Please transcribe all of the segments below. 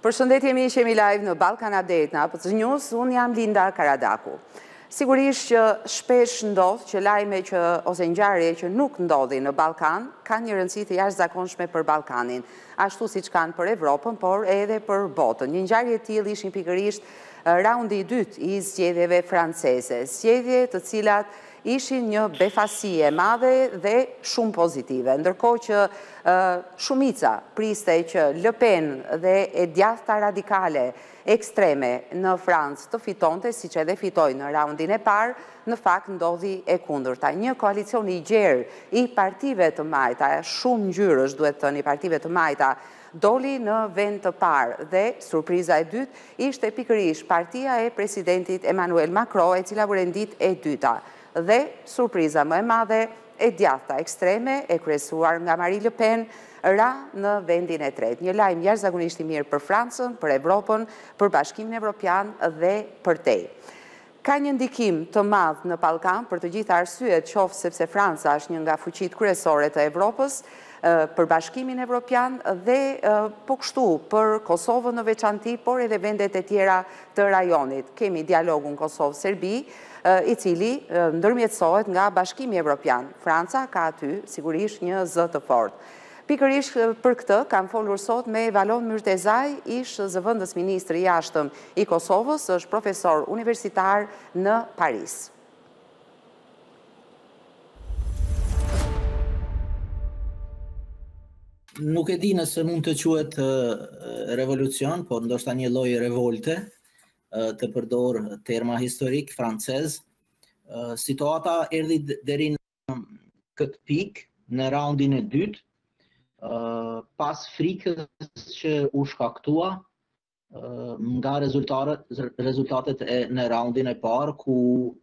Përshëndetje miq, jemi live në Balkan Update në APC News, unë jam Linda Karadaku. Sigurisht që shpesh ndodh që lajme ose ngjarje që nuk ndodhin në Ballkan kanë një rëndësi të jashtëzakonshme për Ballkanin, ashtu siç kanë për Evropën, por edhe për botën. Një ngjarje e tillë ishin pikërisht raundi i dytë i zgjedhjeve franceze, zgjedhje të cilat ishin një befasi e madhe dhe shumë pozitive, ndërkohë që shumica priste që Le Pen dhe e djathta radikale ekstreme në Francë të fitonte, siç edhe fitoi në raundin e parë, në fakt ndodhi e kundërta. Një koalicion i gjerë i partive të majta, shumë ngjyrësh duhet thënë, i partive të majta, doli në vend të parë dhe surpriza e dytë ishte pikërisht partia e presidentit Emmanuel Macron, e cila u rendit e dyta. Dhe surpriza më e madhe, e djathta ekstreme, e kryesuar nga Marine Le Pen, ra në vendin e tretë. Një lajm jashtëzakonisht i mirë për Francën, për Evropën, për Bashkimin Evropian dhe për te. Ka një ndikim të madh në Ballkan për të gjitha arsyet, qoftë sepse Franca është një nga fuqitë kryesore të Evropës, për Bashkimin Evropian dhe po kështu për Kosovën në veçanti, por edhe vendet e tjera të rajonit. Kemi dialogun Kosovë-Serbi, i cili ndërmjetësohet nga Bashkimi Evropian. Franca ka aty sigurisht një zë të fortë. Pikërisht për këtë kam folur sot me Valon Myrtezaj, ish zëvendës ministri i jashtëm i Kosovës, është profesor universitar në Paris. Nuk e di nëse mund të quhet revolucion, por ndoshta një lloj revolte, të përdor terma historik francez. Situata erdhi deri në këtë pikë në raundin e dytë, pas frikës që u shkaktua nga rezultatet në raundin e parë, ku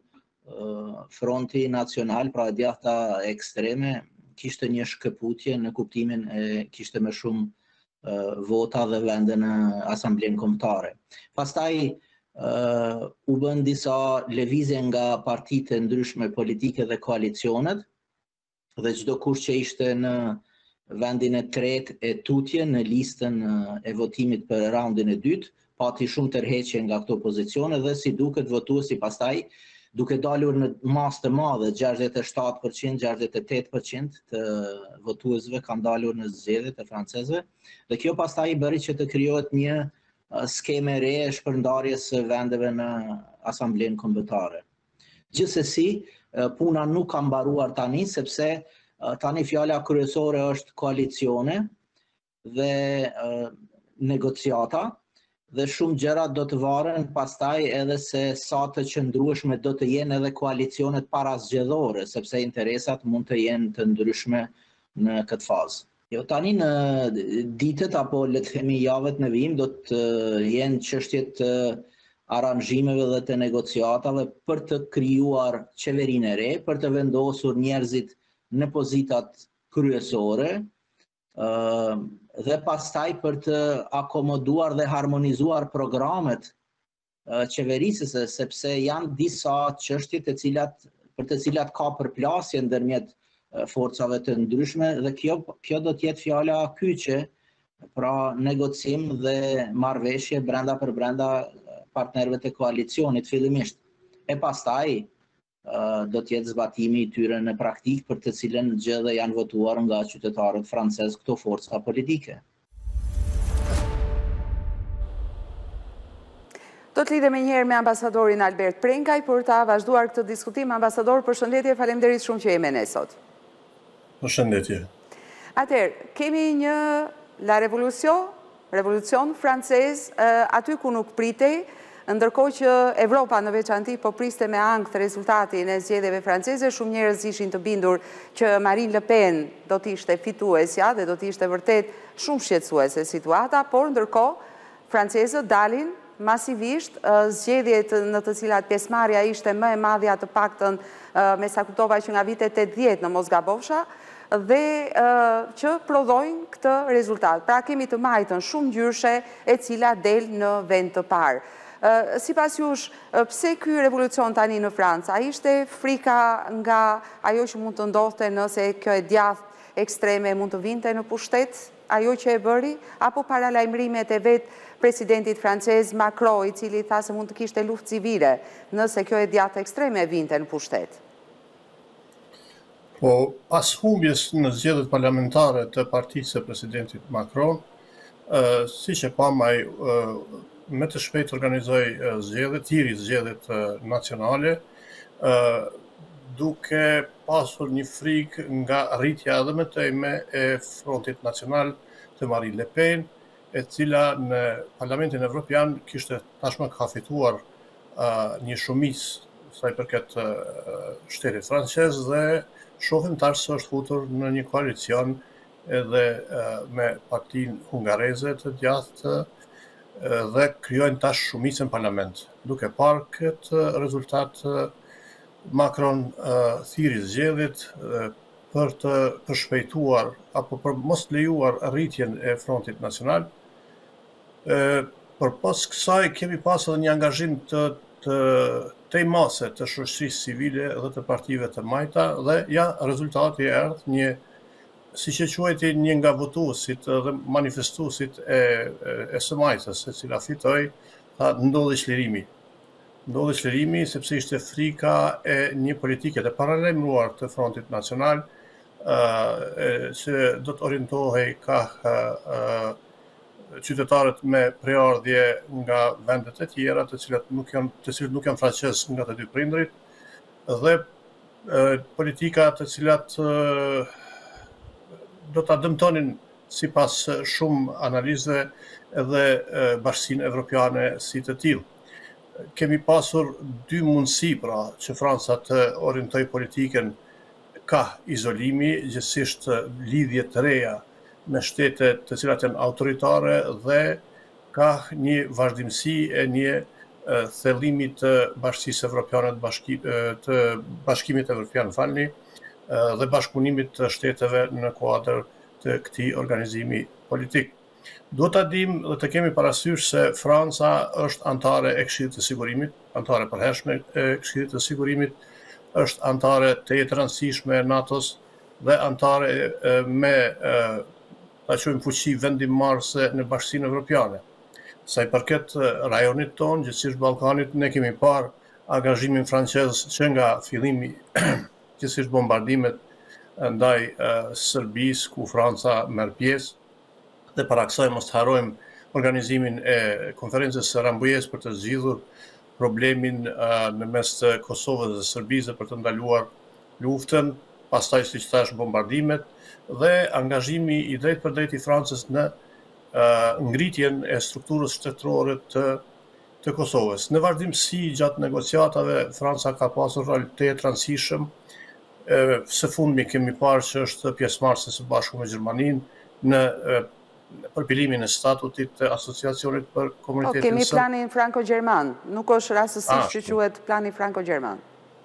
Fronti Nacional, pra e djathta ekstreme, kishte një shkëputje në kuptimin e kishte më shumë vota dhe vende në Asamblenë Kombëtare. Pastaj u bën disa lëvizje nga partitë e ndryshme politike dhe koalicionet, dhe çdo kush që ishte në vendin e tretë e tutje në listën e votimit për raundin e dytë, pati shumë tërheqje nga këto pozicione dhe si duket votuesi pastaj duke dalur në masë të madhe, 67%, 68% të votuesve kanë dalur në zgjedhjet e francezëve, dhe kjo pastaj bëri që të krijohet një skeme re e shpërndarjes së vendeve në Asamblenë Kombëtare. Gjithsesi, puna nuk ka mbaruar tani, sepse tani fjala kryesore është koalicione dhe negociata, dhe shumë gjëra do të varen pastaj edhe se sa të qëndrueshme do të jenë edhe koalicionet parazgjedhore, sepse interesat mund të jenë të ndryshme në këtë fazë. Jo, tani në ditët apo le të themi javët në vijim do të jenë çështjet të aranzhimeve dhe të negociatave për të krijuar qeverinë e re, për të vendosur njerëzit në pozitat kryesore, dhe pastaj për të akomoduar dhe harmonizuar programet qeverisëse, sepse janë disa çështje për të cilat ka përplasje ndërmjet forcave të ndryshme, dhe kjo do të jetë fjala kyçe, pra negocim dhe marrëveshje brenda për brenda partnerëve të koalicionit fillimisht. E pastaj do të jetë zbatimi i tyre në praktikë, për të cilën gjë dhe janë votuar nga qytetarët francezë këto forca politike. Do të lidhemi njëherë me ambasadorin Albert Prenkaj për ta vazhduar këtë diskutim. Ambasador, përshëndetje, faleminderit shumë që jemi ne sot. Përshëndetje. Atëherë, kemi një la revolucion francez aty ku nuk pritej, ndërkohë që Evropa në veçanti po priste me ankth rezultatin e zgjedhjeve franceze, shumë njerëz ishin të bindur që Marine Le Pen do të ishte fituesja dhe do të ishte vërtet shumë shqetësuese situata, por ndërkohë francezët dalin masivisht, zgjedhjet në të cilat pjesëmarrja ishte më e madhja të paktën me sa kuptova që nga vitet 80 në mos gabofsha, dhe që prodhojnë këtë rezultat. Pra kemi të majtën shumë ngjyrshe e cila del në vend të parë. Sipas jush, pse ky revolucion tani në Francë? A ishte frika nga ajo që mund të ndodhte nëse kjo e djathtë ekstreme mund të vinte në pushtet? Ajo që e bëri? Apo paralajmërimet e vetë presidentit francez Macron, I cili tha se mund të kishte luftë civile nëse kjo e djathtë ekstreme vinte në pushtet. Po, pas humbjes në zgjedhjet parlamentare të partisë së presidentit Macron, siç e pam ai me të shpejt organizoi zgjedhjet nacionale, duke pasur një frikë nga rritja edhe më tejme e Frontit Nacional të Marine Le Pen, e cila në Parlamentin Evropian kishte tashmë ka fituar një shumicë sa i përket shtetit francez dhe shohim tash se është futur në një koalicion edhe me partinë hungareze të djathtë dhe krijojnë tash shumicën në parlament. Duke parë këtë rezultat, Macron thiri zgjedhjet për të përshpejtuar apo për mos lejuar rritjen e Frontit Nacional. Përpas kësaj kemi pas edhe një angazhim të mase të shoqërisë civile dhe të partive të majta dhe ja rezultati erdhi një, siç e quajti, një nga votuesit dhe manifestuesit e së majtës, e cila fitoi, tha ndodhi çlirimi. Ndodhi çlirimi sepse ishte frika e një politike të paralajmëruar të Frontit Nacional që do të orientohej ka qytetarët me preardhje nga vendet e tjera, të cilët nuk janë francezë nga të dy prindrit, dhe politika të cilat do ta dëmtonin sipas shumë analizëve edhe Bashkinë Evropiane si të tillë. Kemi pasur dy mundësi pra që Franca të orientojë politikën ka izolimi, gjithsesi lidhje të reja me shtete të cilat janë autoritare dhe ka një vazhdimsi e një thellimi të Bashkisë Evropiane të Bashkimit Evropian, dhe bashkëpunimit të shteteve në kuadër të këtij organizimi politik. Duhet ta dimë dhe të kemi parasysh se Franca është antare e Këshillit të Sigurimit, antare përhershme e Këshillit të Sigurimit, është antare të jetë rëndësishme e NATO-s dhe antare me ta quajmë fuqi vendimmarrëse në Bashkinë Evropiane. Sa i përket rajonit tonë, gjithsesi Ballkanit, ne kemi parë angazhimin francez që nga fillimi, gjithsesi bombardimet ndaj Serbisë, ku Franca merr pjesë, dhe para kësaj mos të harrojmë organizimin e konferencës së Rambujës për të zgjidhur problemin në mes të Kosovës dhe Serbisë për të ndaluar luftën, pastaj siç thash bombardimet dhe angazhimi i drejtpërdrejt i Francës në ngritjen e strukturës shtetërore të Kosovës. Në vazhdimsi gjatë negociatave Franca ka pasur rol të rëndësishëm. Së fundmi kemi parë që është pjesëmarrëse së bashku me Gjermaninë në përpilimin e statutit të asociacionit për komunitetin kemi planin franko-gjerman, nuk është rastësisht që quhet plani franko-gjerman.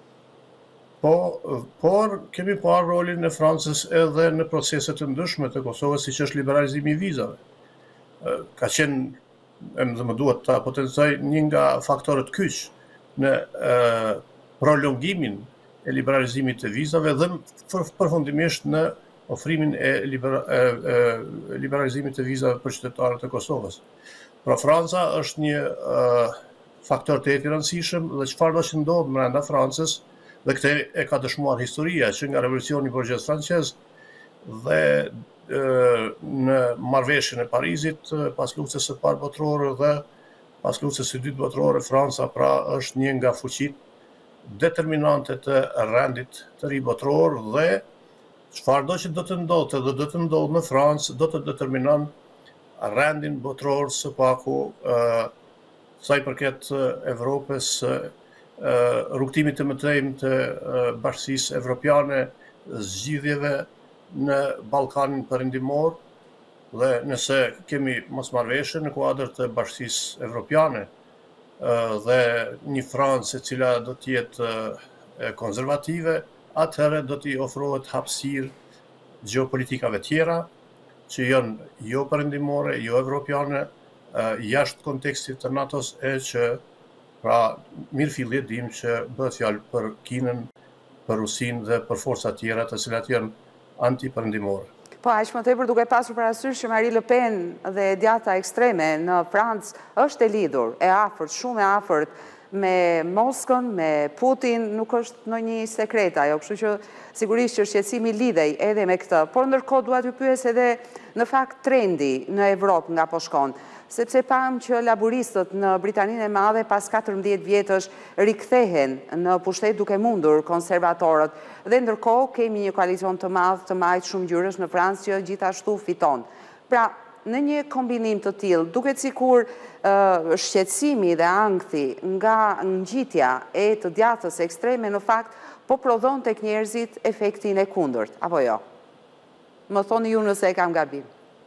Por kemi parë rolin e Francës edhe në proceset të ndryshme të Kosovës, siç është liberalizimi i vizave. Ka qenë, dhe më duhet ta potencoj, një nga faktorët kyç në prolongimin e liberalizimit të vizave dhe përfundimisht në ofrimin e liberalizimit të vizave për qytetarët e Kosovës. Pra Franca është një faktor të jetë i rëndësishëm dhe çfarë do të ndodhë brenda Francës, dhe këtë e ka dëshmuar historia që nga revolucioni borgjez francez dhe në marrëveshjen e Parizit pas luftës së parë botërore dhe pas luftës së dytë botërore, Franca pra është një nga fuqitë determinante të rendit të ri botëror dhe çfarëdo që do të ndodhte dhe do të ndodhë në Francë do të determinon rendin botëror së paku sa i përket Evropës, rrugtimit të mëtejmë të Bashkisë Evropiane, zgjidhjeve në Ballkanin Perëndimor dhe nëse kemi mosmarrëveshje në kuadër të Bashkisë Evropiane dhe një Francë e cila do të jetë konservative, atëherë do t'i ofrohet hapësirë gjeopolitikave tjera që janë jo perëndimore, jo evropiane, jashtë kontekstit të NATO-s, e që pra mirëfillie dim që bëhet fjalë për Kinën, për Rusinë dhe për forca tjera të cilat janë antiperëndimore. Po, aq më tepër duke pasur parasysh që Marine Le Pen dhe djata ekstreme në Francë është e lidhur, e afërt, shumë e afërt me Moskën, me Putin, nuk është ndonjë sekret ajo, kështu që sigurisht që shqetësimi lidhej edhe me këtë. Por ndërkohë dua t'ju pyes edhe në fakt trendi në Evropë nga po shkon, sepse pam që laburistët në Britaninë e Madhe pas 14 vjetësh rikthehen në pushtet duke mundur konservatorët, dhe ndërkohë kemi një koalicion të madh të majtë shumë ngjyrësh në Francë që gjithashtu fiton. Pra, në një kombinim të tillë, duket sikur shqetësimi dhe ankthi nga ngjitja e të djatës ekstreme në fakt po prodhon tek njerëzit efektin e kundërt, apo jo? Më thoni ju nëse e kam gabim.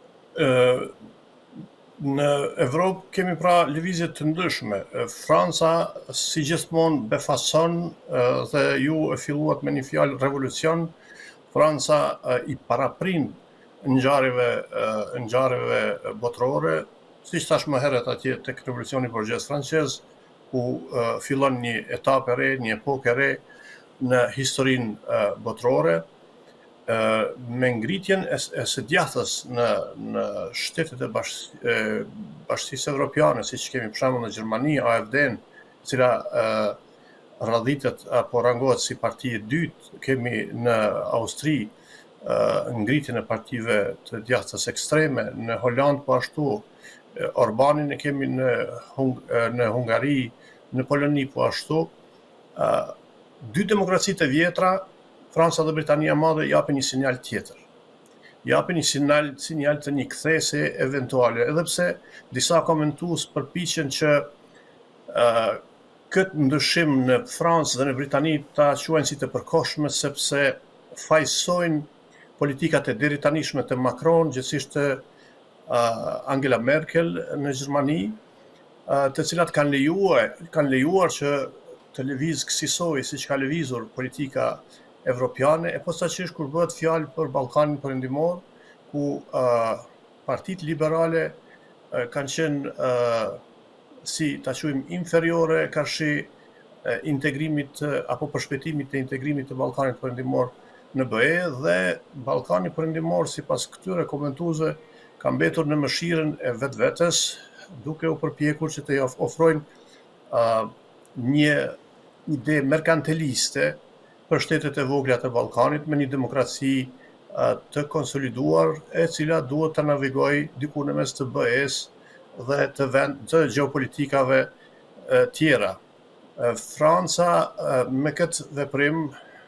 Në Evropë kemi pra lëvizje të ndryshme. Franca, si gjithmonë, befason dhe ju e filluat me një fjalë revolucion. Franca i paraprin ngjarjeve botërore, siç thash më herët atje tek revolucioni borgjez francez, ku fillon një etapë e re, një epokë e re në historinë botërore. Me ngritjen e së djathtës në shtetet e Bashkisë Evropiane, siç kemi për shembull në Gjermani, AfD-n, e cila radhitet apo rangohet si parti e dytë, kemi në Austri ngritjen e partive të djathtës ekstreme, në Holand po ashtu, Orbanin e kemi në Hungari, në Poloni po ashtu. Dy demokracitë e vjetra, Franca dhe Britania e Madhe, japin një sinjal tjetër. Japin një sinjal të një kthese eventuale, edhe pse disa komentues përpiqen që këtë ndryshim në Francë dhe në Britani ta quajnë si të përkohshme, sepse fajsojnë politikat e deritanishme të Macron, gjithsesi të Angela Merkel në Gjermani, të cilat kanë lejuar që të lëviz kësaj siç ka lëvizur politika evropiane, e posaçërisht kur bëhet fjalë për Ballkanin Perëndimor, ku partitë liberale kanë qenë si ta quajmë inferiore karshi integrimit apo përshpejtimit të integrimit të Ballkanit Perëndimor në BE, dhe Ballkani Perëndimor sipas këtyre komentuesve ka mbetur në mëshirën e vetvetes, duke u përpjekur që të ofrojnë një ide merkantiliste për shtetet e vogla të Ballkanit me një demokraci të konsoliduar, e cila duhet të navigojë diku në mes të BE-s dhe të gjeopolitikave tjera. Franca me këtë veprim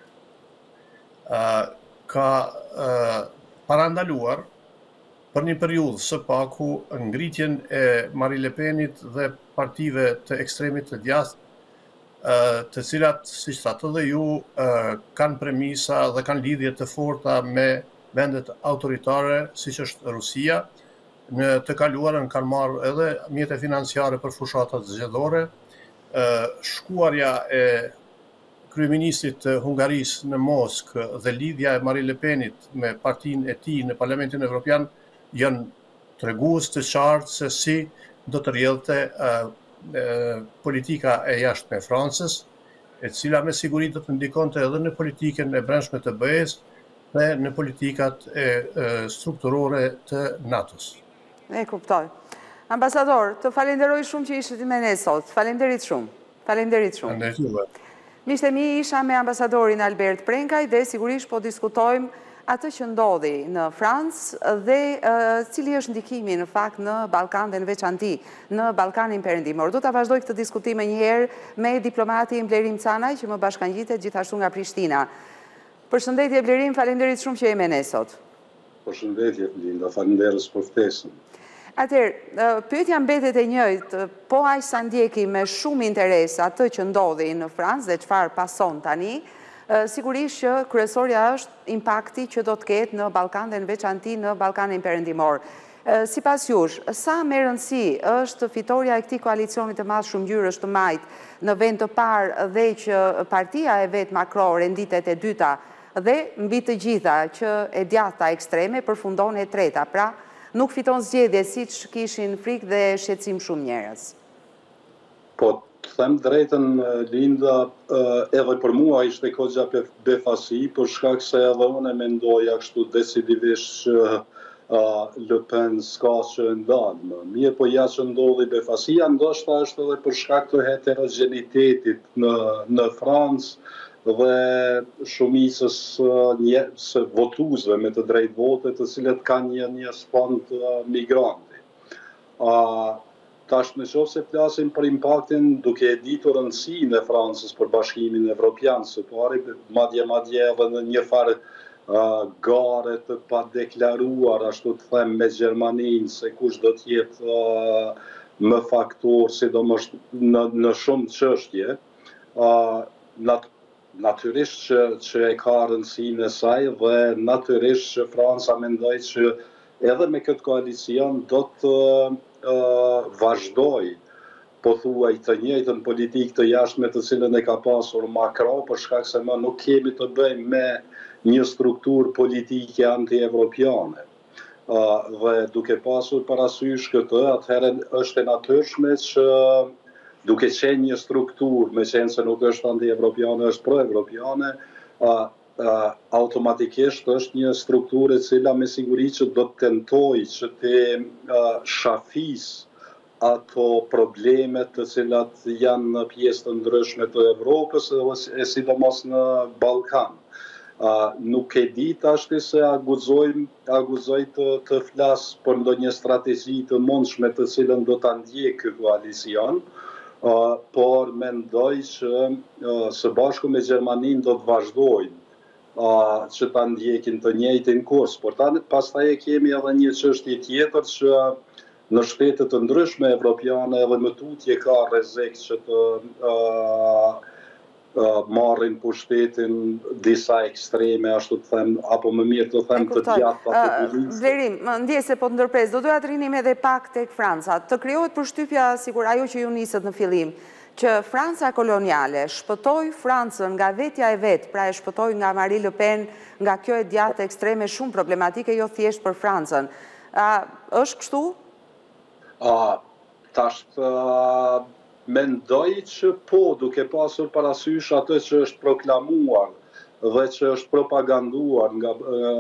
ka parandaluar për një periudhë së paku ngritjen e Marine Le Penit dhe partive të ekstremit të djathtë, të cilat, siç thatë dhe ju, kanë premisa dhe kanë lidhje të forta me vendet autoritare, siç është Rusia. Në të kaluarën kanë marrë edhe mjete financiare për fushatat zgjedhore. Shkuarja e kryeministrit të Hungarisë në Moskë dhe lidhja e Marine Le Penit me partinë e tij në Parlamentin Evropian janë tregues të qartë se si do të rrjedhte politika e jashtme e Francës, e cila me siguri do të ndikonte edhe në politikën e brendshme të BE-s dhe në politikat e strukturore të NATO-s. E kuptoj. Ambasador, të falenderoj shumë që ishit me ne sot. Falenderit shumë. Falenderit shumë. Falenderit juve. Miqtë e mi, isha me ambasadorin Albert Prenkaj dhe sigurisht po diskutojmë atë që ndodhi në Francë dhe cili është ndikimi në fakt në Ballkan dhe në veçanti në Ballkanin Perëndimor. Do ta vazhdoj këtë diskutim një herë me diplomatin Blerim Canaj që më bashkangjitet gjithashtu nga Prishtina. Përshëndetje Blerim, falenderit shumë që je me ne sot. Përshëndetje Linda, falenderës për ftesën. Atëherë, pyetja mbetet e njëjtë, po aq sa ndjeki me shumë interes atë që ndodhi në Francë dhe çfarë pason tani, sigurisht që kryesorja është impakti që do të ketë në Ballkan dhe në veçanti në Ballkanin Perëndimor. Sipas jush, sa më rëndësi është fitoria e këtij koalicioni të madh shumëngjyrësh të majt në vend të parë dhe që partia e vet Macron renditet e dyta dhe mbi të gjitha që e djathta ekstreme përfundon e treta, pra nuk fiton zgjedhje siç kishin frikë dhe shqetësim shumë njerëz. Po, Të them drejtën, Linda, edhe për mua ishte kogja befasi, për shkak se edhe unë mendoja kështu decidivisht që Le Pen s'ka që ndalë. Mirë, po ja që ndodhi befasia, ndoshta është edhe për shkak të heterogenitetit në Francë dhe shumicës së votuesve me të drejtë vote, të cilët kanë një sfond migranti. Tash në qoftë se flasim për impaktin duke e ditur rëndësinë e Francës për Bashkimin Evropian, së pari madje edhe në një farë gare të padeklaruar, ashtu të them, me Gjermaninë, se kush do të jetë më faktor, sidomos në shumë çështje. Natyrisht që e ka rëndësinë e saj dhe natyrisht që Franca mendoj që edhe me këtë koalicion do të vazhdoj pothuaj të njëjtën politikë të jashtme të cilën e ka pasur Macron, për shkak se më nuk kemi të bëjmë me një strukturë politike anti-evropiane. Dhe duke pasur parasysh këtë, atëherë është e natyrshme që duke qenë një strukturë, me qenë se nuk është anti-evropiane, është pro-evropiane, automatikisht është një strukturë e cila me siguri që do të tentoj që të shafis ato problemet të cilat janë në pjesë të ndryshme të Evropës e sidomos në Ballkan. Nuk e di tashti se aguzoj të flas për ndonjë strategji të mundshme të cilën do ta ndjek ky koalicion, por mendoj që së bashku me Gjermaninë do të vazhdojnë që ta ndjekin të njëjtin kurs. Por pastaj e kemi edhe një çështje tjetër që në shtetet të ndryshme evropiane edhe më tutje ka rrezik që të marrin pushtetin disa ekstreme, ashtu të them, apo më mirë të them të gjata populiste. Vlerim, më ndjes se po të ndërpres, do doja të rinim edhe pak tek Franca. Të krijohet përshtypja, sigur ajo që ju nisët në fillim, që Franca koloniale shpëtoi Francën nga vetja e vetë, pra e shpëtoi nga Marine Le Pen, nga kjo e djathtë ekstreme shumë problematike, jo thjesht për Francën. Është kështu? Tash mendoj që po, duke pasur parasysh atë që është proklamuar dhe që është propaganduar nga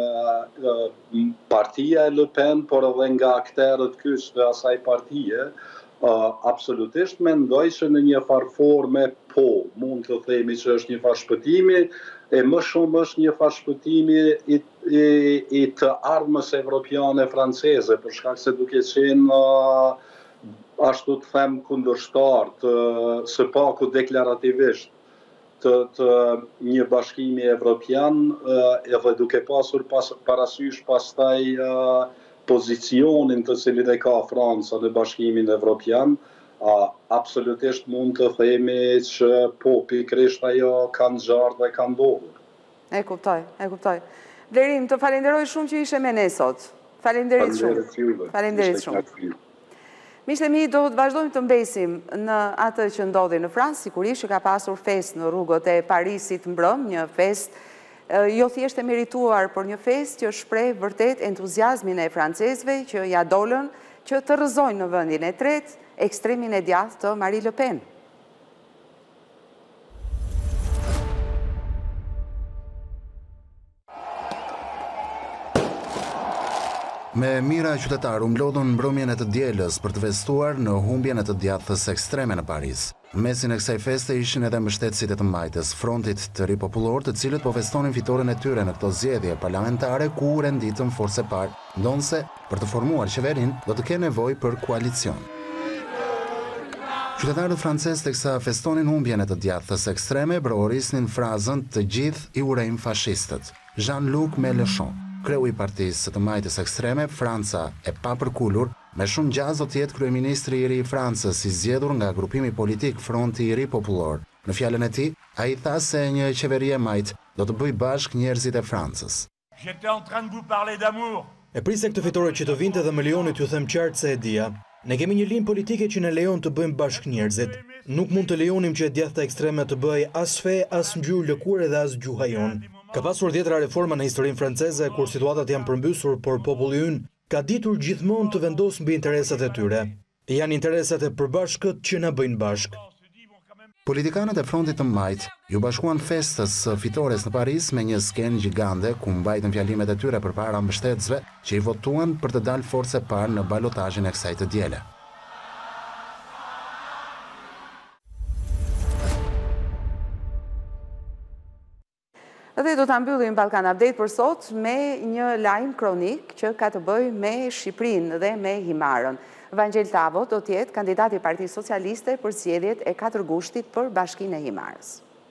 partia e Le Pen, por edhe nga akterët kyç të asaj partie, absolutisht mendoj që në një farë forme po, mund të themi që është një farë shpëtimi, e më shumë është një farë shpëtimi i të armës evropiane franceze, për shkak se duke qenë ashtu të them kundërshtar së paku deklarativisht të një bashkimi evropian, edhe duke pasur parasysh pastaj pozicionin të cilin e ka Franca në bashkimin evropian, absolutisht mund të themi që po, pikrisht ajo kanë gjarë dhe kanë ndodhur. E kuptoj. Vlerim, të falenderoj shumë që ishe me ne sot. Falenderit shumë. Miqtë e mi, do të vazhdojmë të mbesim në atë që ndodhi në Francë, sigurisht që ka pasur fest në rrugët e Parisit mbrëm, një fest jo thjesht e merituar, por një fest që shpreh vërtet entuziazmin e francezëve që ja dolën që të rrëzojnë në vendin e tretë ekstremin e djathtë të Marine Le Pen. Me mira qytetar u mblodhën mbrëmjen e të dielës për të festuar në humbjen e të djathtës ekstreme në Paris. Në mesin e kësaj feste ishin edhe mbështetësit e të majtës, frontit të ri popullor, të cilët po festonin fitoren e tyre në këto zgjedhje parlamentare ku u renditën forse parë, ndonse për të formuar qeverin do të kenë nevojë për koalicion. Qytetarët francezë teksa festonin humbjen e të djathtës ekstreme brohorisnin frazën "të gjithë i urejmë fashistët". Jean-Luc Mélenchon, kreu i partisë së të majtës ekstreme, Franca e papërkullur, me shumë gjaz do të jetë kryeministri i ri i Francës, i zgjedhur nga grupimi politik Fronti i Ri Popullor. Në fjalën e tij, ai tha se një qeveri e majtë do të bëjë bashkë njerëzit e Francës. E prisja këtë fitore që të vinte dhe milionit ju them qartë se e dija. Ne kemi një linjë politike që ne lejon të bëjmë bashkë njerëzit. Nuk mund të lejonim që e djathta ekstreme të bëjë as fe, as ngjyrë lëkure dhe as gjuha jonë. Ka pasur 10 reforma në historinë franceze kur situatat janë përmbysur, por populli ynë ka ditur gjithmonë të vendosë mbi interesat e tyre. Janë interesat e përbashkët që na bëjnë bashkë. Politikanët e Frontit të Majt ju bashkuan festës së fitores në Paris me një skenë gjigande ku mbajtën fjalimet e tyre përpara mbështetësve që i votuan për të dalë forcë e parë në balotazhin e kësaj të diele. Dhe do të mbyllim Balkan Update për sot me një lajm kronik që ka të bëjë me Shqipërinë dhe me Himarën. Vangjel Tavo do të jetë kandidati i Partisë Socialiste për zgjedhjet e 4 gushtit për Bashkinë e Himarës.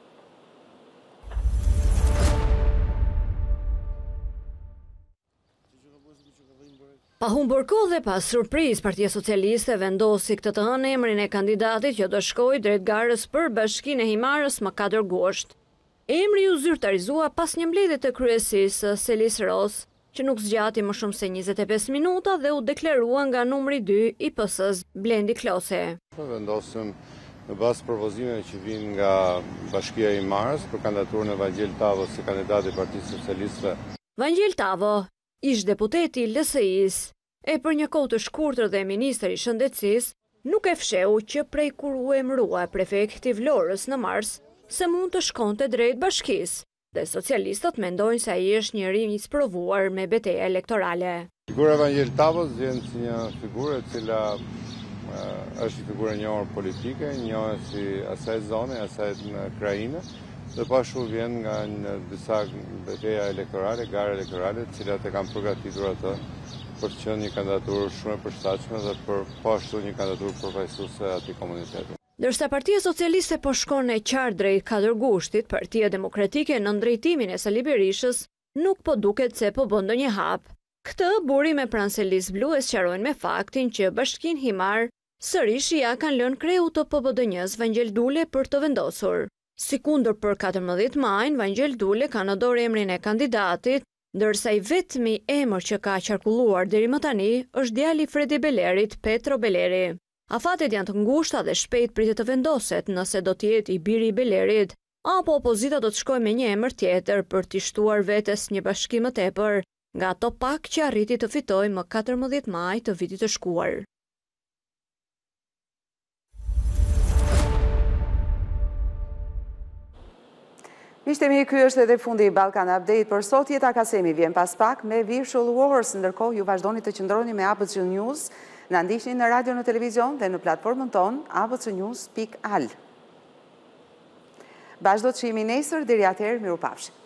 Pa humbur kohë dhe pas surprizë, Partia Socialiste vendosi këtë të hënë emrin e kandidatit që do shkojë drejt garës për Bashkinë e Himarës më 4 gusht. Emri u zyrtarizua pas një mbledhje të kryesisë Selis Ros, që nuk zgjati më shumë se 25 minuta dhe u deklarua nga numri 2 i PS-s Blendi Klose. Vendosim në bazë propozimeve që vijnë nga Bashkia e Himarës për kandidaturën e Vangjel Tavo si kandidat i Partisë Socialiste. Vangjel Tavo, ish deputeti i LSI-s, e për një kohë të shkurtër dhe ministër i shëndetësisë, nuk e fsheu që prej kur u emërua prefekti i Vlorës në mars, se mund të shkonte drejt bashkisë, dhe socialistët mendojnë se ai është njëri i sprovuar me betejë elektorale. Figura e Vangjel Tavos vjen si një figurë e cila është një figurë e njohur politike, njohur si asaj zone, asaj në krajinë, dhe pashtu vjen nga disa betejë elektorale, gara elektorale, të cilat e kanë përgatitur atë për të qenë një kandidaturë shumë e përshtatshme dhe për pashtu një kandidaturë përfaqësuese atij komuniteti. Dërsa Partia Socialiste po shkon e qartë drejt 4 gushtit, Partia Demokratike në drejtimin e Sali Berishës nuk po duket se po bën ndonjë hap. Këtë buri me pranë Selis Blu e sqarojnë me faktin që Bashkinë Himar sërish ja kanë lënë kreu të PBDN-s Vangjel Dule për të vendosur. Sikundur për 14 majin, Vangjel Dule ka në dorë emrin e kandidatit, ndërsa i vetmi emër që ka qarkulluar deri më tani është djali i Fredi Belerit, Petro Beleri. Afatet janë të ngushta dhe shpejt pritet të vendoset nëse do të jetë i biri i Belerit, apo opozita do të shkojë me një emër tjetër për t'i shtuar vetes një bashkim më tepër, nga ato pak që arriti të fitojë më 14 maj të vitit të shkuar. Miqtemi, ky është edhe fundi i Balkan Update për sot. Jeta Kasemi vjen pas pak me Virtual Wars, ndërkohë ju vazhdoni të qëndroni me ABC News. Na ndiqni në radio, në televizion dhe në platformën tonë abcnews.al. Bashkë do të shihemi nesër, deri atëherë mirupafshim.